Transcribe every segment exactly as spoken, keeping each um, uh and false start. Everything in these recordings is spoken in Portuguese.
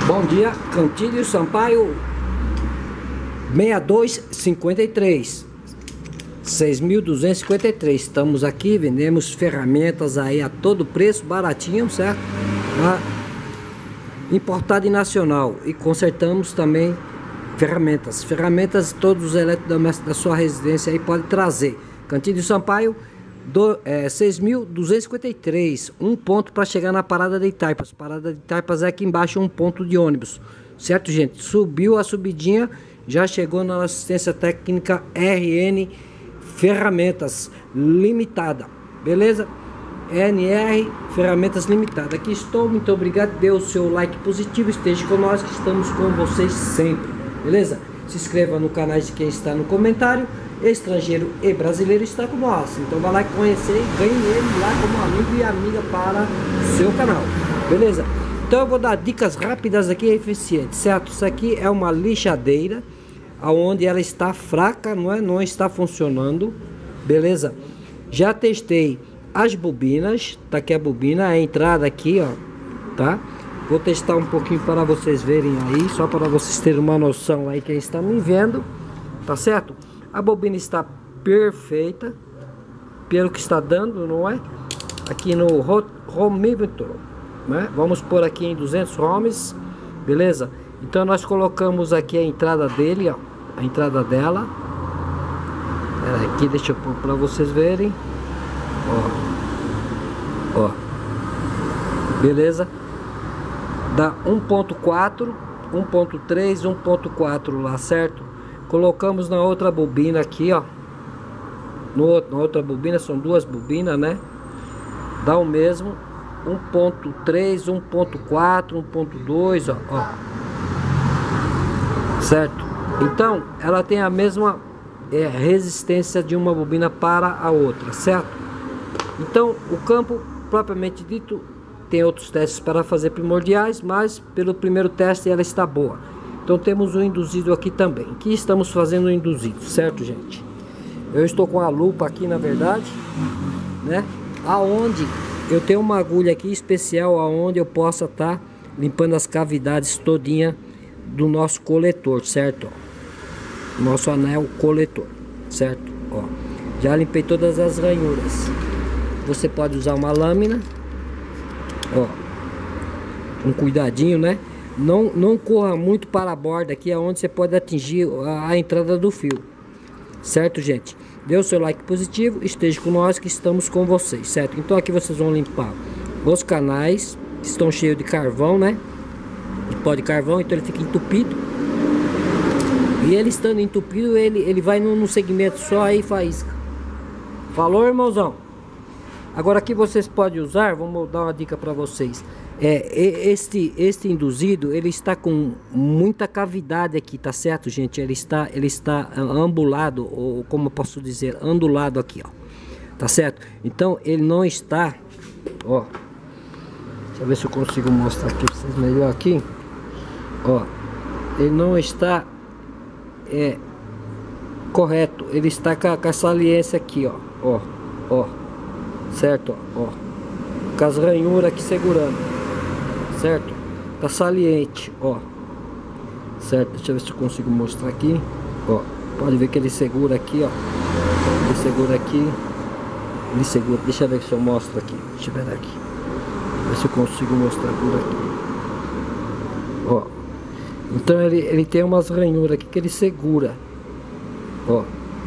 Bom dia, Cantílio Sampaio seis dois cinco três, seis mil duzentos e cinquenta e três. Estamos aqui, vendemos ferramentas aí a todo preço, baratinho, certo? Ah, importado e nacional. E consertamos também ferramentas. Ferramentas, todos os eletrodomésticos da sua residência aí pode trazer. Cantílio Sampaio do, é, seis mil duzentos e cinquenta e três, um ponto para chegar na parada de Itaipas. Parada de Itaipas é aqui embaixo, um ponto de ônibus, certo, gente? Subiu a subidinha, já chegou na assistência técnica R N Ferramentas Limitada, beleza? N R Ferramentas Limitada. Aqui estou, muito obrigado, dê o seu like positivo, esteja com nós que estamos com vocês sempre, beleza? Se inscreva no canal de quem está no comentário. Estrangeiro e brasileiro está com nós, então vai lá conhecer e ganhe ele lá como amigo e amiga para o seu canal, beleza? Então eu vou dar dicas rápidas aqui e eficientes, certo? Isso aqui é uma lixadeira aonde ela está fraca, não é? Não está funcionando, beleza? Já testei as bobinas, tá aqui a bobina, a entrada aqui, ó, tá? Vou testar um pouquinho para vocês verem aí, só para vocês terem uma noção aí quem está me vendo, tá certo? A bobina está perfeita, pelo que está dando, não é? Aqui no romímetro, né? Vamos pôr aqui em duzentos ohms, beleza? Então nós colocamos aqui a entrada dele, ó, a entrada dela. É, aqui deixa eu pôr para vocês verem, ó, ó, beleza? Dá um ponto quatro, um ponto três, um ponto quatro lá, certo? Colocamos na outra bobina aqui, ó, no, na outra bobina, são duas bobinas, né? Dá o mesmo, um ponto três, um ponto quatro, um ponto dois, ó, ó, certo? Então, ela tem a mesma é, resistência de uma bobina para a outra, certo? Então, o campo, propriamente dito, tem outros testes para fazer primordiais, mas pelo primeiro teste ela está boa. Então temos o induzido aqui também. Aqui estamos fazendo o induzido, certo, gente? Eu estou com a lupa aqui, na verdade, né? Aonde eu tenho uma agulha aqui especial, aonde eu possa estar tá limpando as cavidades todinha do nosso coletor, certo? Ó, nosso anel coletor, certo? Ó, já limpei todas as ranhuras. Você pode usar uma lâmina, ó, um cuidadinho, né? Não, não corra muito para a borda aqui, é onde você pode atingir a, a entrada do fio, certo, gente? Dê o seu like positivo, esteja com nós que estamos com vocês, certo? Então aqui vocês vão limpar os canais que estão cheios de carvão, né? De pó de carvão, então ele fica entupido. E ele estando entupido, ele, ele vai num, num segmento só aí faísca. Falou, irmãozão? Agora aqui vocês podem usar, vamos dar uma dica para vocês. É, este, este induzido, ele está com muita cavidade aqui, tá certo, gente? Ele está, ele está ambulado, ou como eu posso dizer, ondulado aqui, ó. Tá certo? Então, ele não está, ó. Deixa eu ver se eu consigo mostrar aqui pra vocês melhor aqui. Ó, ele não está é, correto. Ele está com a, com a saliência aqui, ó. Ó, ó. Certo, ó. Ó. Com as ranhuras aqui segurando. Certo? Tá saliente, ó. Certo? Deixa eu ver se eu consigo mostrar aqui. Ó, pode ver que ele segura aqui, ó. Ele segura aqui. Ele segura. Deixa eu ver se eu mostro aqui. Deixa eu ver aqui. Ver se eu consigo mostrar por aqui. Ó. Então ele, ele tem umas ranhuras aqui que ele segura. Ó.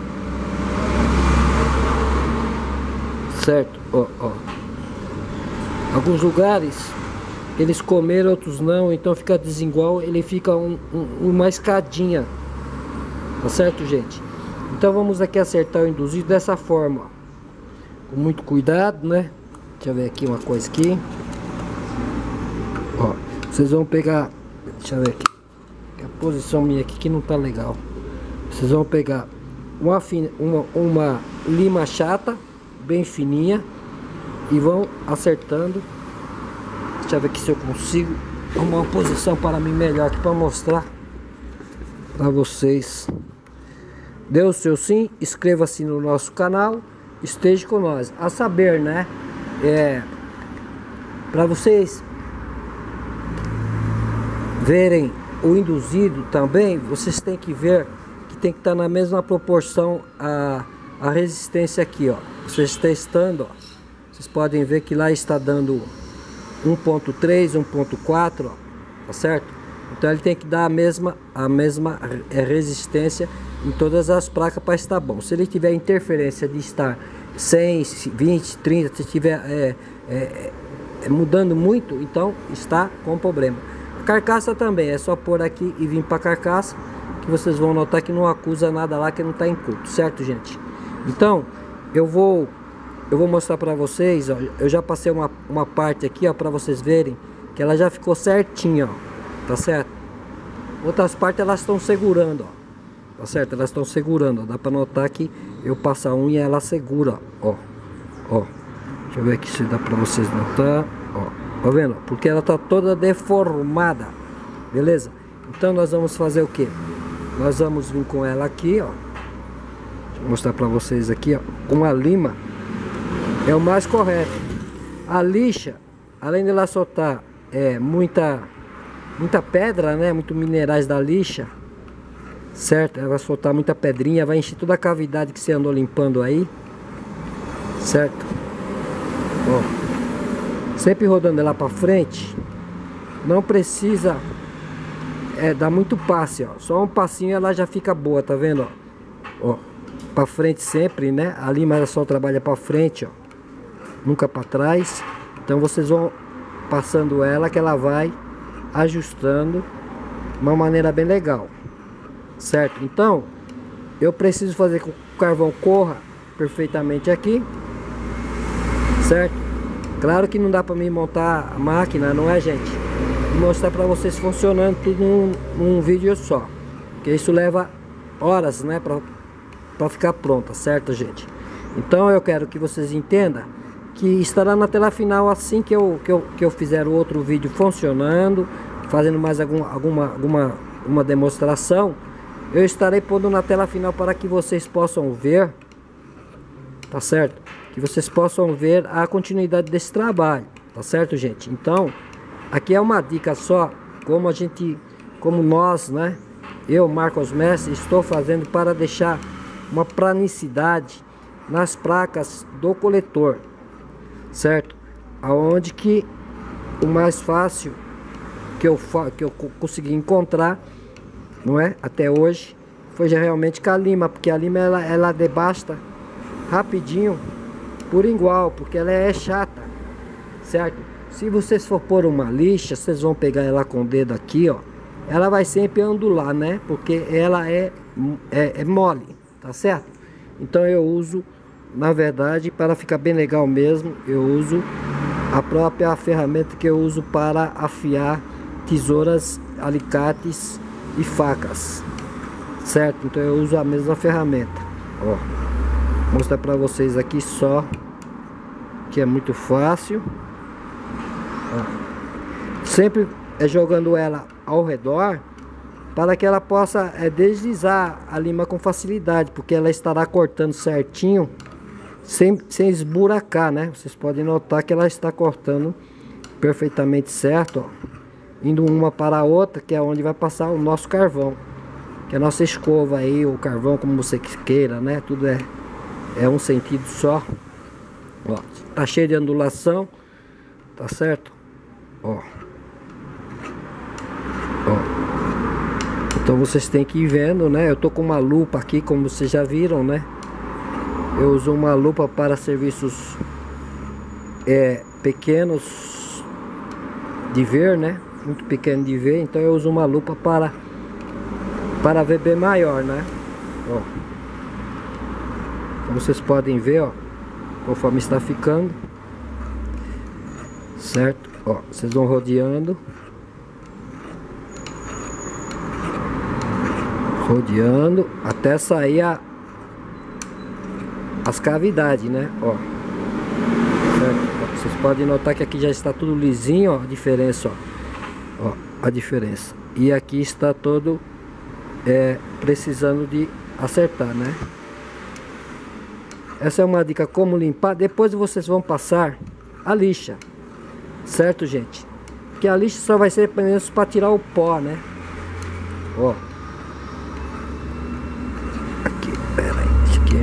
Certo? Ó, ó. Alguns lugares eles comeram, outros não, então fica desigual, ele fica um, um, uma escadinha, tá certo, gente? Então vamos aqui acertar o induzido dessa forma, ó. Com muito cuidado, né? Deixa eu ver aqui uma coisa aqui, ó, vocês vão pegar, deixa eu ver aqui, a posição minha aqui que não tá legal. Vocês vão pegar uma, fina, uma, uma lima chata, bem fininha, e vão acertando. Deixa eu ver aqui se eu consigo arrumar uma posição para mim melhor aqui para mostrar para vocês. Dê o seu sim, inscreva-se no nosso canal, esteja com nós. A saber, né? É para vocês verem o induzido também, vocês têm que ver que tem que estar na mesma proporção a, a resistência aqui, ó. Vocês testando, ó, vocês podem ver que lá está dando um ponto três, um ponto quatro, ó, tá certo? Então ele tem que dar a mesma, a mesma resistência em todas as placas para estar bom. Se ele tiver interferência de estar cem, vinte, trinta, se estiver é, é, é, mudando muito, então está com problema. A carcaça também, é só pôr aqui e vir para a carcaça, que vocês vão notar que não acusa nada lá que não está em culto, certo, gente? Então, eu vou eu vou mostrar para vocês, ó, eu já passei uma, uma parte aqui, ó, para vocês verem que ela já ficou certinha, ó, tá certo? Outras partes elas estão segurando, ó, tá certo? Elas estão segurando, ó, dá para notar que eu passo a unha e ela segura, ó, ó. Deixa eu ver aqui se dá para vocês notar, ó, tá vendo? Porque ela tá toda deformada, beleza? Então nós vamos fazer o que? Nós vamos vir com ela aqui, ó. Deixa eu mostrar para vocês aqui, ó, com a lima. É o mais correto. A lixa, além de ela soltar é, muita, muita pedra, né? Muito minerais da lixa, certo? Ela vai soltar muita pedrinha, vai encher toda a cavidade que você andou limpando aí, certo? Ó, sempre rodando ela para frente. Não precisa é, dar muito passe, ó. Só um passinho ela já fica boa, tá vendo? Ó, ó, para frente sempre, né? A lima só trabalha para frente, ó, nunca para trás. Então vocês vão passando ela que ela vai ajustando de uma maneira bem legal, certo? Então eu preciso fazer com que o carvão corra perfeitamente aqui, certo? Claro que não dá para mim montar a máquina, não é, gente? E mostrar para vocês funcionando tudo num, num vídeo só, porque isso leva horas, né, para para ficar pronta, certo, gente? Então eu quero que vocês entendam que estará na tela final assim que eu, que eu, que eu fizer o outro vídeo funcionando, fazendo mais algum, alguma, alguma uma demonstração. Eu estarei pondo na tela final para que vocês possam ver, tá certo? Que vocês possam ver a continuidade desse trabalho, tá certo, gente? Então, aqui é uma dica só, como a gente, como nós, né? Eu, Marcos Mestre, estou fazendo para deixar uma praticidade nas placas do coletor, certo? Aonde que o mais fácil que eu que eu consegui encontrar, não é, até hoje, foi já realmente com a lima, porque a lima ela ela debasta rapidinho por igual, porque ela é chata, certo? Se vocês for pôr uma lixa, vocês vão pegar ela com o dedo aqui, ó, ela vai sempre ondular, né? Porque ela é é, é mole, tá certo? Então eu uso, na verdade, para ficar bem legal mesmo, eu uso a própria ferramenta que eu uso para afiar tesouras, alicates e facas, certo? Então eu uso a mesma ferramenta, ó. Vou mostrar para vocês aqui só, que é muito fácil, ó. Sempre é jogando ela ao redor para que ela possa é, deslizar a lima com facilidade, porque ela estará cortando certinho, sem, sem esburacar, né? Vocês podem notar que ela está cortando perfeitamente certo, ó, indo uma para a outra, que é onde vai passar o nosso carvão, que é a nossa escova aí, o carvão, como você queira, né? Tudo é, é um sentido só, ó. Tá cheio de ondulação, tá certo? Ó, ó. Então vocês têm que ir vendo, né? Eu tô com uma lupa aqui, como vocês já viram, né? Eu uso uma lupa para serviços é, pequenos de ver, né? Muito pequeno de ver, então eu uso uma lupa para para ver bem maior, né? Ó, como vocês podem ver, ó, conforme está ficando, certo? Ó, vocês vão rodeando, rodeando até sair a, as cavidades, né? Ó, certo? Ó, vocês podem notar que aqui já está tudo lisinho, ó, a diferença, ó, ó, a diferença. E aqui está todo é, precisando de acertar, né? Essa é uma dica como limpar. Depois vocês vão passar a lixa, certo, gente? Porque a lixa só vai ser apenas para tirar o pó, né? Ó. Aqui, pera aí, isso aqui.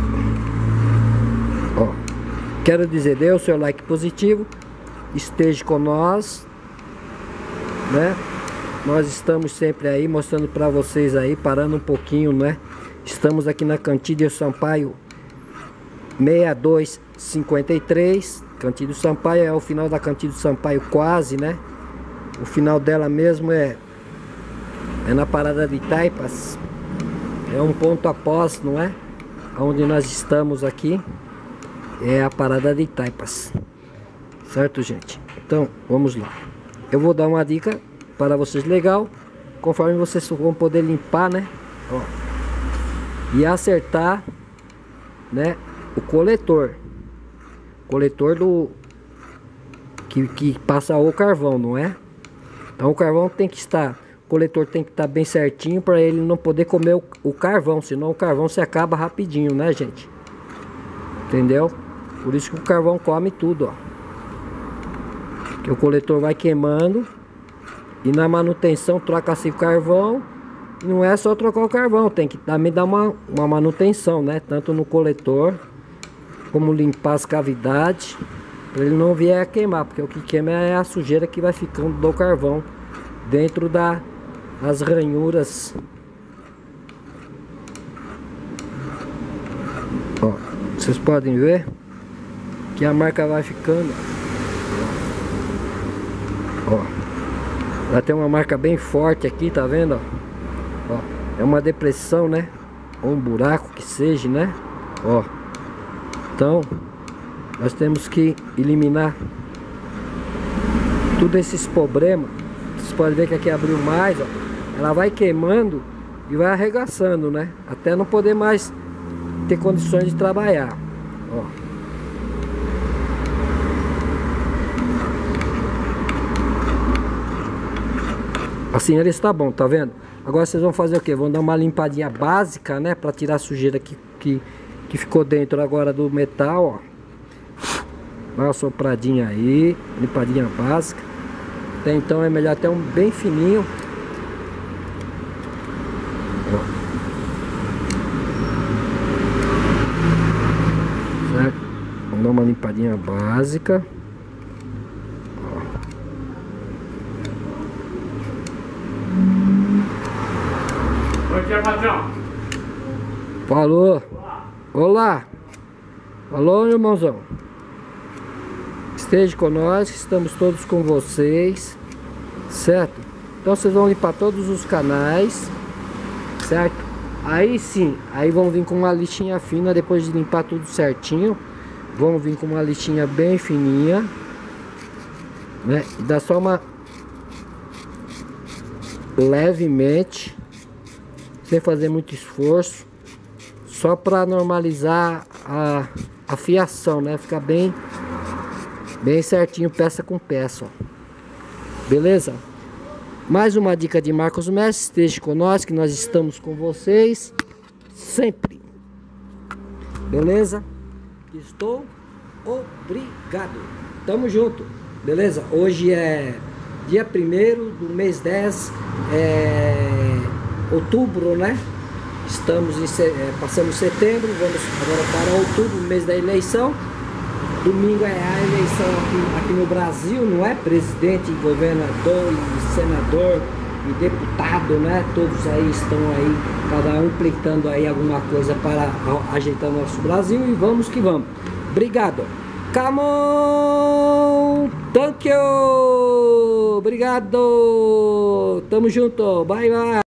Ó. Quero dizer, dê o seu like positivo. Esteja com nós, né? Nós estamos sempre aí mostrando para vocês aí, parando um pouquinho, né? Estamos aqui na Cantídio Sampaio seis dois cinco três. Cantídio Sampaio é o final da Cantídio Sampaio quase, né? O final dela mesmo é é na parada de Taipas. É um ponto após, não é? Onde nós estamos aqui é a parada de Taipas. Certo, gente? Então, vamos lá. Eu vou dar uma dica para vocês legal, conforme vocês vão poder limpar, né? Ó. E acertar, né? O coletor. Coletor do que, que passa o carvão, não é? Então o carvão tem que estar, o coletor tem que estar bem certinho para ele não poder comer o, o carvão, senão o carvão se acaba rapidinho, né, gente? Entendeu? Por isso que o carvão come tudo, ó. Que o coletor vai queimando e na manutenção troca-se o carvão. E não é só trocar o carvão, tem que também dar uma, uma manutenção, né? Tanto no coletor como limpar as cavidades para ele não vier a queimar, porque o que queima é a sujeira que vai ficando do carvão dentro da, das ranhuras. Ó, vocês podem ver que a marca vai ficando. Ó, ela tem uma marca bem forte aqui, tá vendo? Ó, é uma depressão, né? Ou um buraco que seja, né? Ó, então nós temos que eliminar todos esses problemas. Vocês podem ver que aqui abriu mais, ó. Ela vai queimando e vai arregaçando, né? Até não poder mais ter condições de trabalhar. Ó. Assim ele está bom, tá vendo? Agora vocês vão fazer o que? Vão dar uma limpadinha básica, né? Pra tirar a sujeira que, que, que ficou dentro agora do metal, ó. Dá uma sopradinha aí, limpadinha básica. Até então é melhor até um bem fininho. Ó. Certo? Vamos dar uma limpadinha básica. Bom dia, patrão. Falou. Olá. Falou, irmãozão. Esteja com nós, estamos todos com vocês, certo? Então vocês vão limpar todos os canais, certo? Aí sim, aí vão vir com uma lixinha fina, depois de limpar tudo certinho. Vão vir com uma lixinha bem fininha, né? E dá só uma levemente, sem fazer muito esforço, só para normalizar a, a fiação, né? Ficar bem bem certinho, peça com peça, ó. Beleza? Mais uma dica de Marcos Mestre. Esteja com nós, que nós estamos com vocês sempre. Beleza? Estou obrigado. Tamo junto. Beleza? Hoje é dia primeiro do mês dez, é outubro, né? Estamos em, é, passamos setembro, vamos agora para outubro, mês da eleição. Domingo é a eleição aqui, aqui no Brasil, não é? Presidente, governador, e senador e deputado, né? Todos aí estão aí, cada um pleitando aí alguma coisa para ajeitar o nosso Brasil, e vamos que vamos. Obrigado. Come on! Thank you! Obrigado! Tamo junto! Bye, bye!